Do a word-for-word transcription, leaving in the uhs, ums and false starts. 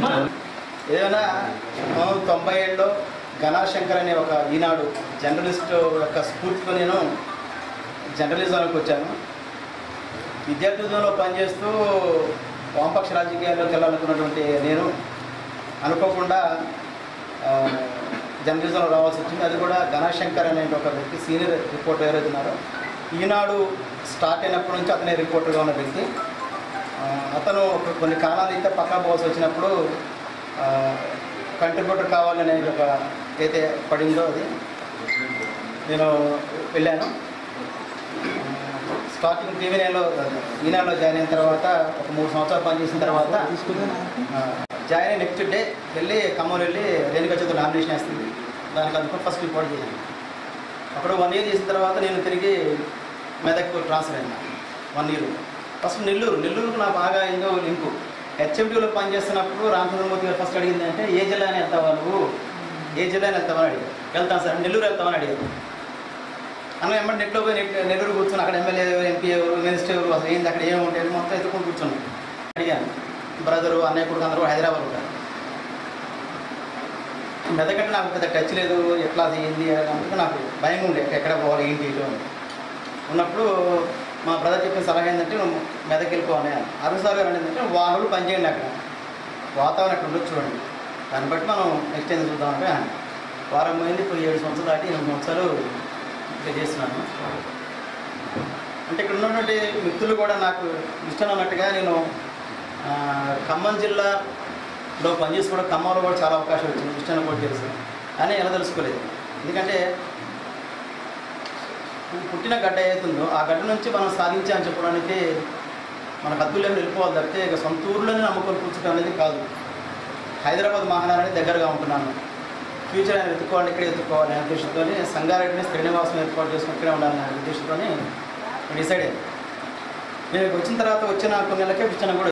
ఏదైనా తొంభై ఏళ్ళలో ఘనాశంకర్ అనే ఒక ఈనాడు జర్నలిస్ట్ యొక్క స్ఫూర్తితో నేను జర్నలిజంలోకి వచ్చాను. విద్యార్థులలో పనిచేస్తూ వామపక్ష రాజకీయాల్లోకి వెళ్ళాలనుకున్నటువంటి నేను అనుకోకుండా జర్నలిజంలో రావాల్సి వచ్చింది. అది కూడా ఘనాశంకర్ అనే ఒక వ్యక్తి సీనియర్ రిపోర్టర్ ఎవరైతే ఉన్నారో ఈనాడు స్టార్ట్ అయినప్పటి నుంచి అతనే రిపోర్టర్గా ఉన్న వ్యక్తి. అతను కొన్ని కాలాలు అయితే పక్కా పోవాల్సి వచ్చినప్పుడు కంట్రిబ్యూటర్ కావాలనే ఒక అయితే పడిందో అది నేను వెళ్ళాను. స్టార్టింగ్ టీవీ నైన్లో ఈనాడులో జాయిన్ అయిన తర్వాత ఒక మూడు సంవత్సరాలు పనిచేసిన తర్వాత జాయిన్ అయిన నెక్స్ట్ డే వెళ్ళి ఖమ్మం వెళ్ళి రేణుకా చౌదరి నామినేషన్ వేస్తుంది. దానికి అందుకు ఫస్ట్ రిపోర్ట్ చేశాను. అప్పుడు వన్ ఇయర్ చేసిన తర్వాత నేను తిరిగి మెదక్ ట్రాన్స్ఫర్ అయినా. వన్ ఇయర్ ఫస్ట్ నెల్లూరు నెల్లూరుకు నాకు బాగా ఏందో లింకు. హెచ్ఎంటీలో పనిచేస్తున్నప్పుడు రామచంద్రమూర్తి గారు ఫస్ట్ అడిగింది అంటే ఏ జిల్లాని వెళ్తావా నువ్వు, ఏ జిల్లాని వెళ్తావని అడిగారు. వెళ్తాను సార్, నెల్లూరు వెళ్తామని అడిగారు. అన్న వెంబడి నెట్లో పోయి నెట్ నెల్లూరు కూర్చొని అక్కడ ఎమ్మెల్యే ఎంపీ ఎవరు మినిస్టర్ ఎవరు అసలు ఏంది అక్కడ ఏమి ఉంటాయి మొత్తం ఎత్తుకొని కూర్చున్నాను. అడిగాను బ్రదరు అన్నయ్య కొడుకు అందరూ హైదరాబాద్ ఉంటారు. మెదకంటే నాకు పెద్ద టచ్ లేదు, ఎట్లా అది ఏంది అంటే నాకు భయంగా ఉండే ఎక్కడ పోవాలి ఏంటి ఇటు అని ఉన్నప్పుడు మా బ్రదర్ చెప్పిన సలహా ఏంటంటే నువ్వు మెదక్ వెళ్ళిపోవాలి. అరుణ్ సార్ గారు ఏంటంటే వారం రోజులు పనిచేయండి, అక్కడ వాతావరణం అక్కడ ఉండొచ్చు చూడండి, దాన్ని బట్టి మనం నెక్స్ట్ ఏం చూద్దామంటే వారం పోయింది. ఇప్పుడు ఏడు సంవత్సరాలు దాటి ఎనిమిది సంవత్సరాలు ఇక్కడ చేస్తున్నాను. అంటే ఇక్కడ ఉన్నటువంటి మిత్రులు కూడా నాకు ఇష్టం అన్నట్టుగా నేను ఖమ్మం జిల్లాలో పనిచేసి కూడా ఖమ్మంలో కూడా చాలా అవకాశం వచ్చింది. ఇష్టం కూడా తెలుసు కానీ ఎలా తెలుసుకోలేదు. ఎందుకంటే పుట్టిన గడ్డ ఏతుందో ఆ గడ్డ నుంచి మనం సాధించామని చెప్పడానికి మనకు అద్దులేమి వెళ్ళిపోవాలి తప్పితే ఇక సొంత ఊర్లోనే నమ్ముకొని కూర్చోడం అనేది కాదు. హైదరాబాద్ మహానగరానికి దగ్గరగా ఉంటున్నాను. ఫ్యూచర్ ఆయన వెతుక్కోవాలి, ఇక్కడే వెతుక్కోవాలి అనే ఉద్దేశంతో సంగారెడ్డిని శ్రీనివాసం ఏర్పాటు చేసుకుని ఇక్కడే ఉండాలనే ఉద్దేశంతో డిసైడ్ అయ్యాను. నేను వచ్చిన తర్వాత వచ్చిన కొన్ని నెలలకే పిచ్చన కూడా